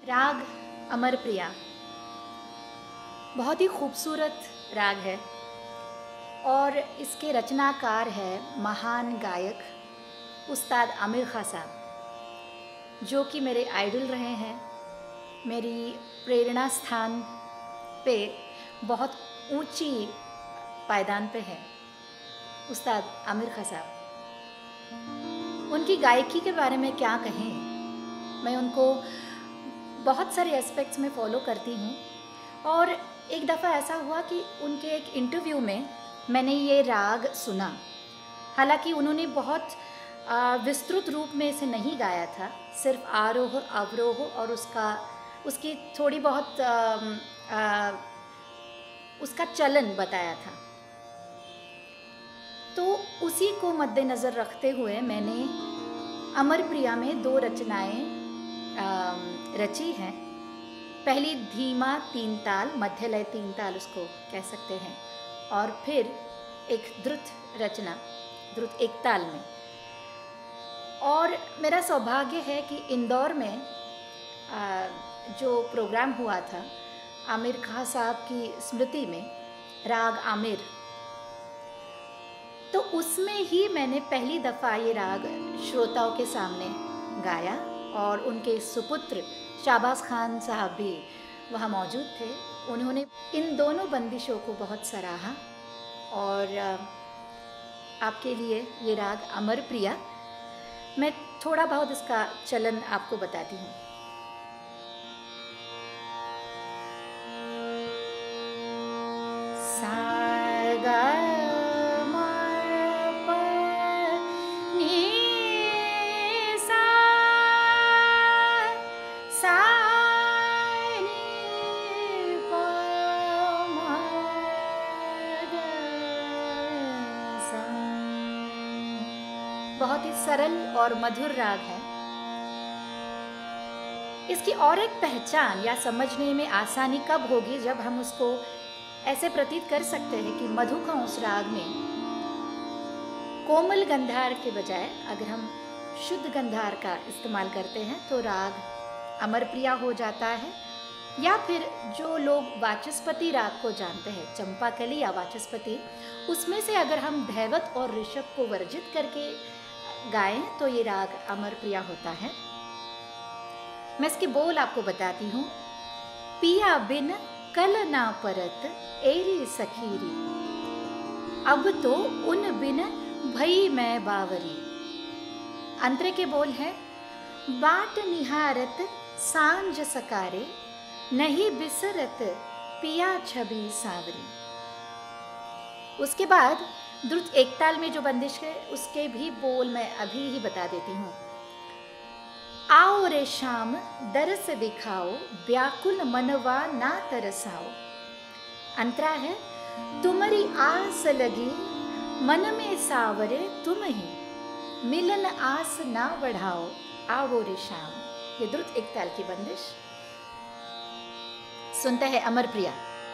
राग अमर प्रिया बहुत ही खूबसूरत राग है और इसके रचनाकार है महान गायक उस्ताद आमिर खां साहब, जो कि मेरे आइडल रहे हैं। मेरी प्रेरणा स्थान पे बहुत ऊंची पायदान पे है उस्ताद आमिर खां साहब। उनकी गायकी के बारे में क्या कहें, मैं उनको बहुत सारे एस्पेक्ट्स में फॉलो करती हूँ। और एक दफ़ा ऐसा हुआ कि उनके एक इंटरव्यू में मैंने ये राग सुना। हालांकि उन्होंने बहुत विस्तृत रूप में इसे नहीं गाया था, सिर्फ आरोह अवरोह और उसकी थोड़ी बहुत उसका चलन बताया था। तो उसी को मद्देनज़र रखते हुए मैंने अमर प्रिया में 2 रचनाएं रची हैं। पहली धीमा 3 ताल, मध्य लय 3 ताल उसको कह सकते हैं, और फिर एक द्रुत रचना, द्रुत 1 ताल में। और मेरा सौभाग्य है कि इंदौर में जो प्रोग्राम हुआ था आमिर खां साहब की स्मृति में, राग आमिर, तो उसमें ही मैंने पहली दफ़ा ये राग श्रोताओं के सामने गाया और उनके सुपुत्र शाहबाज खान साहब भी वहाँ मौजूद थे। उन्होंने इन दोनों बंदिशों को बहुत सराहा। और आपके लिए ये राग अमर प्रिया, मैं थोड़ा बहुत इसका चलन आपको बताती हूँ। बहुत ही सरल और मधुर राग है। इसकी और एक पहचान या समझने में आसानी कब होगी, जब हम उसको ऐसे प्रतीत कर सकते हैं कि मधु का उस राग में कोमल गंधार के बजाय अगर हम शुद्ध गंधार का इस्तेमाल करते हैं तो राग अमर प्रिया हो जाता है। या फिर जो लोग वाचस्पति राग को जानते हैं, चंपाकली या वाचस्पति, उसमें से अगर हम धैवत और ऋषभ को वर्जित करके गाएं तो ये राग अमर प्रिया होता है। मैं इसके बोल आपको बताती हूँ। पिया बिन कल ना परत एरी सखीरी, अब तो उन बिन भई मैं बावरी। अंतरे के बोल है, बाट निहारत सांझ सकारे, नहीं बिसरत पिया छवि सावरी। उसके बाद द्रुत 1 ताल में जो बंदिश है उसके भी बोल मैं अभी ही बता देती हूँ। आओ रे शाम दरस दिखाओ, व्याकुल मनवा ना तरसाओ। अंतरा है, तुम्हारी आस लगी मन में सावरे तुम ही, मिलन आस ना बढ़ाओ, आओ रे शाम। ये द्रुत 1 ताल की बंदिश। सुनते हैं अमर प्रिया।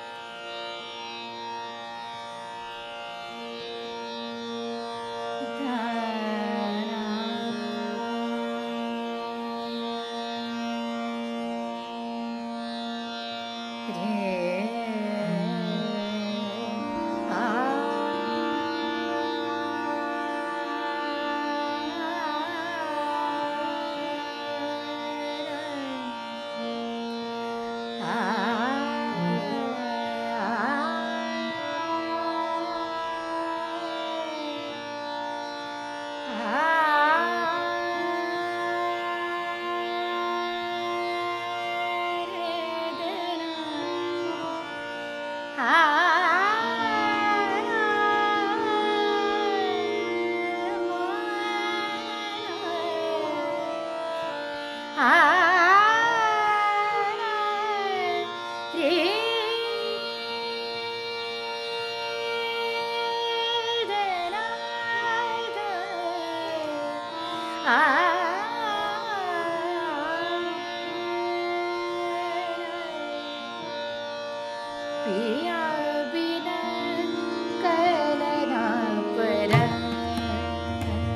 पिया बिना कल ना परत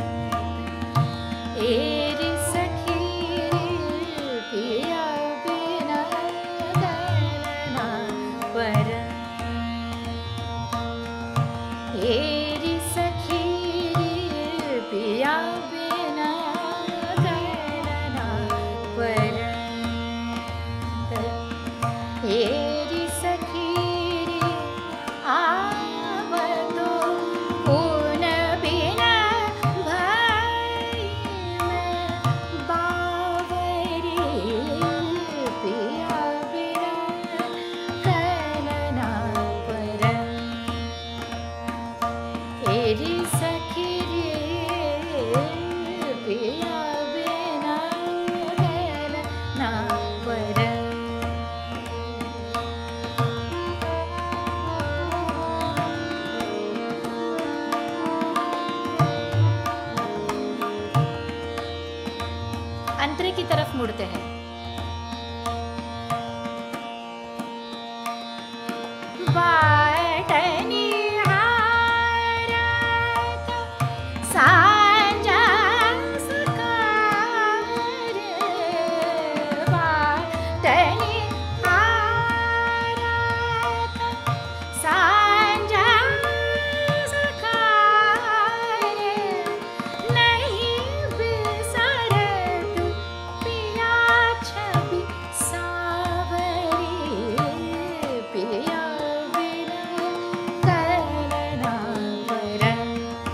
एरी सखी, पिया बिना बिना करना परंत हेरी सखी रे आवतो ऊन बिना भाई मैं बावरी पिया बिना करना परंत हेरी सखी रे पिया बिना करना परंत अंतरे की तरफ मुड़ते हैं। वाटनी हारत सांजा सकार वाटनी हारत सांजा सकार नहीं बिसरत पिया छवि सावरी पिया बिना करना परंत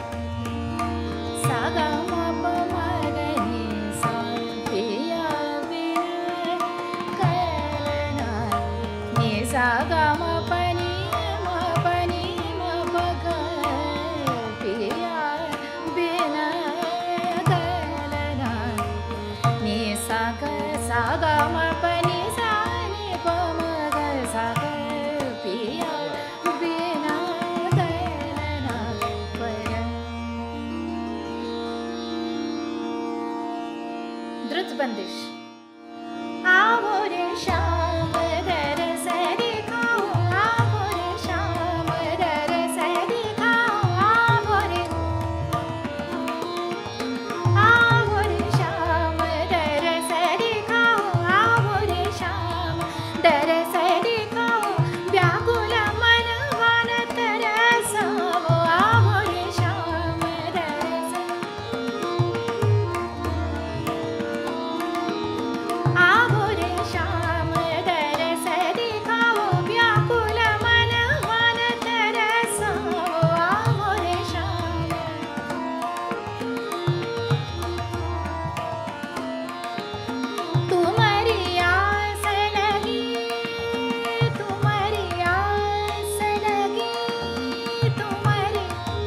सागा मप मगनी सा पिया बिना करना नि सागा मपनी मपग पिया बिना करना नि सागा मपनी सा नि पमग सागा पिया बिना करना परंत द्रुत बंदिश आवो रे श्याम दरस दिखाओ आवो रे श्याम दरस दिखाओ आवो रे श्याम दरस दिखाओ आवो रे श्याम दरस दिखाओ व्याकुल मन वन तरसाओ आवो रे श्याम दरस आवो रे श्याम दरस दिखाओ व्याकुल मन वन तरसाओ आवो रे श्याम तुम्हारी आस लगी तुम्हारी आस लगी तुम्हारी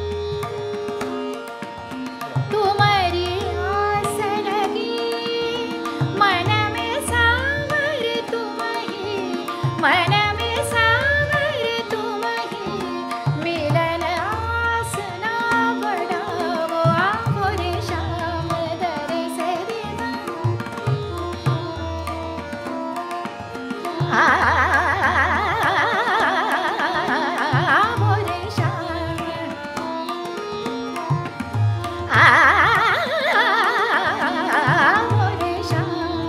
आस लगी मन में सावर तुम्ही मन में सावर तुम्ही मिलन आस ना बढ़ावो आवो रे श्याम दरस दिखाओ आवो रे श्याम आवो रे श्याम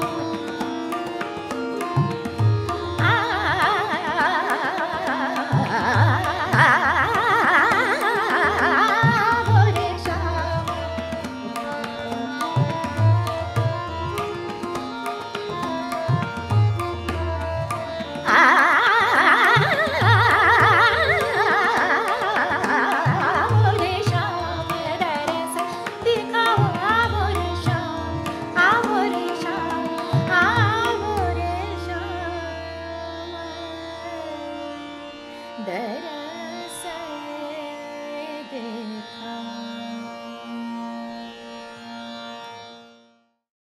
आवो रे श्याम आवो रे श्याम दरस दिखाओ आवो रे श्याम आवो रे श्याम आवो रे श्याम दरस दिखाओ।